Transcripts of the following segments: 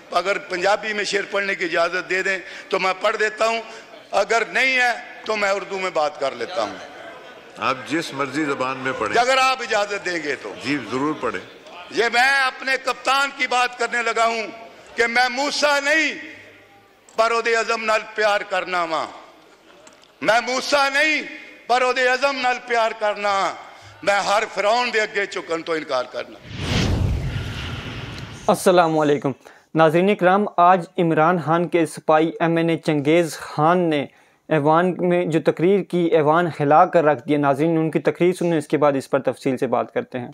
अगर पंजाबी में शेर पढ़ने की इजाज़त दे दें तो मैं पढ़ देता हूँ, अगर नहीं है तो मैं उर्दू में बात कर लेता हूँ। आप जिस मर्जी जबान में पढ़ें, अगर आप इजाज़त देंगे तो। जी जरूर पढ़ें। ये मैं अपने कप्तान की बात करने लगा हूँ कि मैं मूसा नहीं पर ओदे अज़म नाल प्यार करना वा, मैं मूसा नहीं पर ओदे अज़म नाल प्यार करना, मैं हर फिरौन दे अगे झुकन तो इनकार करना। अस्सलामुअलैकुम नाज़रीन इकराम, आज इमरान खान के सिपाही MNA चंगेज़ खान ने ऐवान में जो तकरीर की, ऐवान हिला कर रख दिया। नाज़रीन उनकी तकरीर सुनने, इसके बाद इस पर तफसील से बात करते हैं।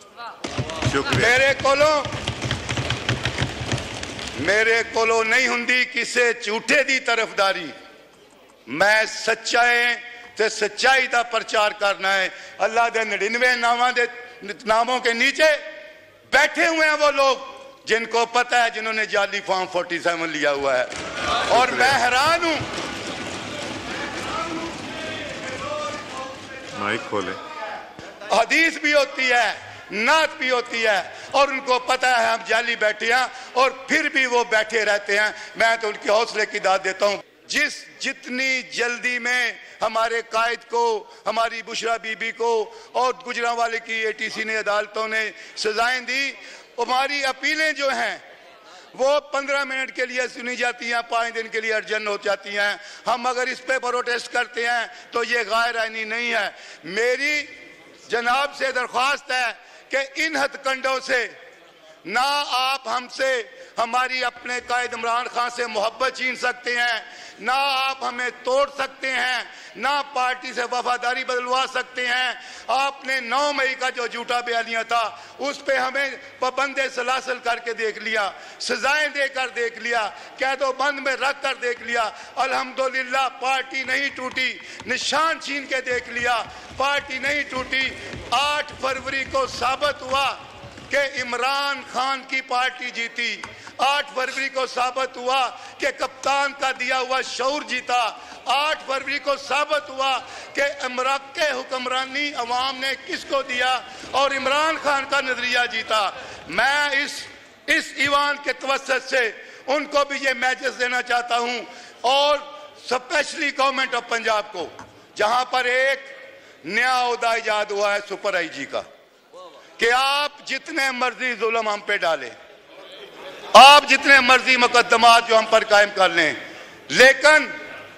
मेरे कोलो नहीं हुंदी किसे झूठे दी तरफदारी, मैं सच्चाई ते सच्चाई का प्रचार करना है। अल्लाह के 99 नामों के नीचे बैठे हुए हैं वो लोग जिनको पता है, जिन्होंने जाली फॉर्म 47 लिया हुआ है। और मैं हैरान हूं, माइक खोले, हदीस भी होती है, नात भी होती है, और उनको पता है हम जाली बैठे हैं और फिर भी वो बैठे रहते हैं। मैं तो उनके हौसले की दाद देता हूं। जितनी जल्दी में हमारे कायद को, हमारी बुशरा बीबी को और गुजरांवाले की ATC ने, अदालतों ने सजाएं दी, हमारी अपीलें जो हैं वो 15 मिनट के लिए सुनी जाती हैं, 5 दिन के लिए अर्जन हो जाती हैं। हम अगर इस पे प्रोटेस्ट करते हैं तो ये गैर आईनी नहीं है। मेरी जनाब से दरख्वास्त है कि इन हथकंडों से ना आप हमसे, हमारी अपने कायद इमरान खान से मोहब्बत छीन सकते हैं, ना आप हमें तोड़ सकते हैं, ना पार्टी से वफादारी बदलवा सकते हैं। आपने 9 मई का जो झूठा बयानिया था उस पे हमें पाबंदे सलासल करके देख लिया, सजाएं देकर देख लिया, कैदो बंद में रख कर देख लिया। अल्हम्दुलिल्लाह पार्टी नहीं टूटी, निशान छीन के देख लिया, पार्टी नहीं टूटी। 8 फरवरी को साबित हुआ कि इमरान खान की पार्टी जीती। 8 फरवरी को साबित हुआ कि कप्तान का दिया हुआ शऊर जीता। 8 फरवरी को साबित हुआ कि इमरान के हुक्मरानी अवाम ने किसको दिया और इमरान खान का नजरिया जीता। मैं इस ईवान के तवस्सुत से उनको भी ये मैसेज देना चाहता हूं, और स्पेशली गवर्नमेंट ऑफ पंजाब को, जहां पर एक नया ओहदा इजाद हुआ है सुपर IG का, कि आप जितने मर्जी जुल्म हम पे डालें, आप जितने मर्जी मुकदमात जो हम पर कायम कर लें, लेकिन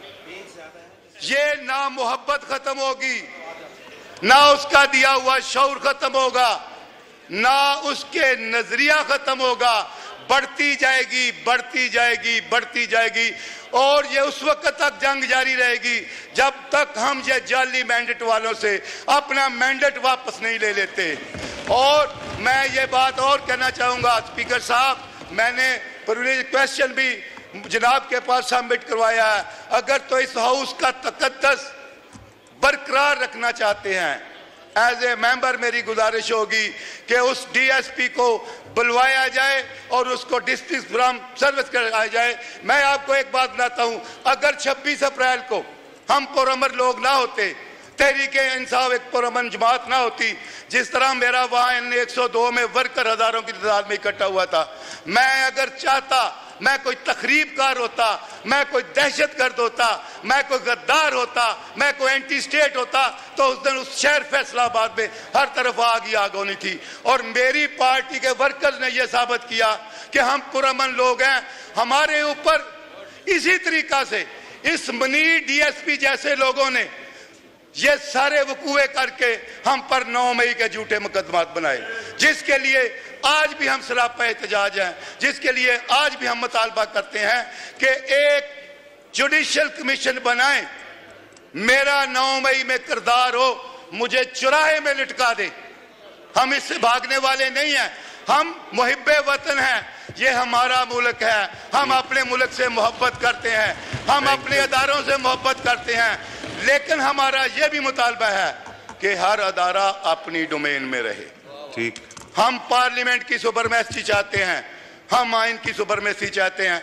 ये ना मोहब्बत खत्म होगी, ना उसका दिया हुआ शऊर खत्म होगा, ना उसके नजरिया खत्म होगा। बढ़ती जाएगी, बढ़ती जाएगी, बढ़ती जाएगी, और ये उस वक्त तक जंग जारी रहेगी जब तक हम ये जाली मैंडेट वालों से अपना मैंडेट वापस नहीं ले लेते। और मैं ये बात और कहना चाहूंगा, स्पीकर साहब, मैंने प्रिविलेज क्वेश्चन भी जनाब के पास सबमिट करवाया है। अगर तो इस हाउस का तकद्दस बरकरार रखना चाहते हैं, एज ए मेंबर मेरी गुजारिश होगी कि उस DSP को बुलवाया जाए और उसको डिस्मिस फ्रॉम सर्विस कराया जाए। मैं आपको एक बात बताता हूं, अगर 26 अप्रैल को हम पुरअमन लोग ना होते, तहरीके इंसाफ एक पुरअमन जमात ना होती, जिस तरह मेरा वहां 102 में वर्कर हजारों की तादाद में इकट्ठा हुआ था, मैं अगर चाहता, मैं कोई तखरीबकार होता, मैं कोई दहशतगर्द होता, मैं कोई गद्दार होता, मैं कोई एंटी स्टेट होता, तो उस दिन उस शहर फैसलाबाद में हर तरफ आग होनी थी। और मेरी पार्टी के वर्कर्स ने यह साबित किया कि हम पुरअमन लोग हैं। हमारे ऊपर इसी तरीका से इस मुनीर DSP जैसे लोगों ने ये सारे वकूए करके हम पर 9 मई के झूठे मुकदमात बनाए, जिसके लिए आज भी हम सरापा एहतजाज हैं, जिसके लिए आज भी हम मुतालबा करते हैं कि एक जुडिशियल कमीशन बनाएं, मेरा 9 मई में किरदार हो, मुझे चुराहे में लटका दे। हम इससे भागने वाले नहीं हैं, हम मुहिब्बे वतन हैं, ये हमारा मुल्क है, हम अपने मुल्क से मोहब्बत करते हैं, हम अपने अदारों से मोहब्बत करते हैं, लेकिन हमारा यह भी मुतालबा है कि हर अदारा अपनी डोमेन में रहे। ठीक, हम पार्लियामेंट की सुपरमेसी चाहते हैं, हम आइन की सुपरमेसी चाहते हैं।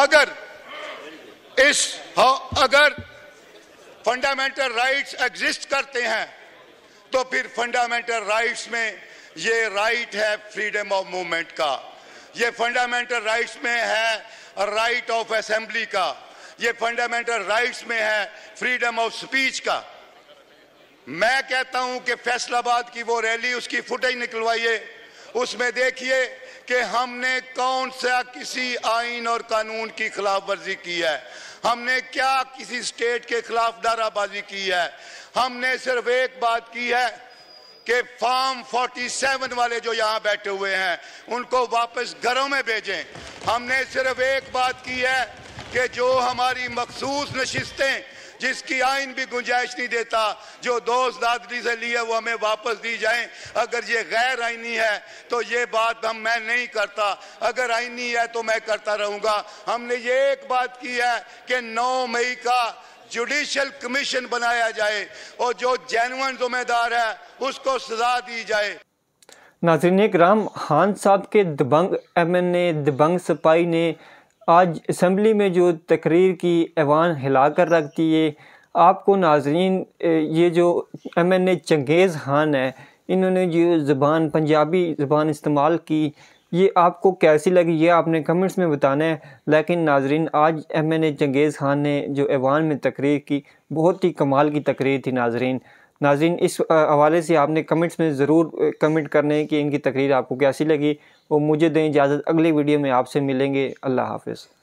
अगर फंडामेंटल राइट्स एग्जिस्ट करते हैं तो फिर फंडामेंटल राइट्स में ये राइट है फ्रीडम ऑफ मूवमेंट का, ये फंडामेंटल राइट्स में है राइट ऑफ असेंबली का, ये फंडामेंटल राइट्स में है फ्रीडम ऑफ स्पीच का। मैं कहता हूं कि फैसलाबाद की वो रैली, उसकी फुटेज निकलवाइए, उसमें देखिए कि हमने कौन सा किसी आइन और कानून की खिलाफ वर्जी की है, हमने क्या किसी स्टेट के खिलाफ नाराबाजी की है। हमने सिर्फ एक बात की है कि फॉर्म 47 वाले जो यहाँ बैठे हुए हैं उनको वापस घरों में भेजें। हमने सिर्फ एक बात की है कि जो हमारी मखसूस नशिस्तें जिसकी आइन भी गुंजाइश नहीं देता, जो दोस्त दादरी से लिए वो हमें वापस दी जाएं। अगर ये गैर आइनी है तो ये बात मैं नहीं करता, अगर आइनी है तो मैं करता रहूंगा। हमने ये एक बात की है कि 9 मई का जुडिशल कमीशन बनाया जाए और जो जेन्युइन जिम्मेदार है उसको सजा दी जाए। नाज़रीन किराम, खान साहब के दबंग MNA दबंग सिपाही ने आज असम्बली में जो तकरीर की ऐवान हिला कर रख दिए। आपको नाज़रीन ये जो MNA चंगेज़ खान है, इन्होंने जो ज़बान पंजाबी ज़बान इस्तेमाल की, ये आपको कैसी लगी ये आपने कमेंट्स में बताना है। लेकिन नाज़रीन आज MNA चंगेज़ खान ने जो ऐवान में तकरीर की, बहुत ही कमाल की तकरीर थी। नाज़रीन इस हवाले से आपने कमेंट्स में ज़रूर कमेंट करने हैं कि इनकी तकरीर आपको कैसी लगी। और मुझे दें इजाज़त, अगली वीडियो में आपसे मिलेंगे। अल्लाह हाफ़िज़।